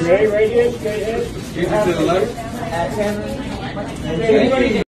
ready? Right here, straight ahead. You have to the left. Anybody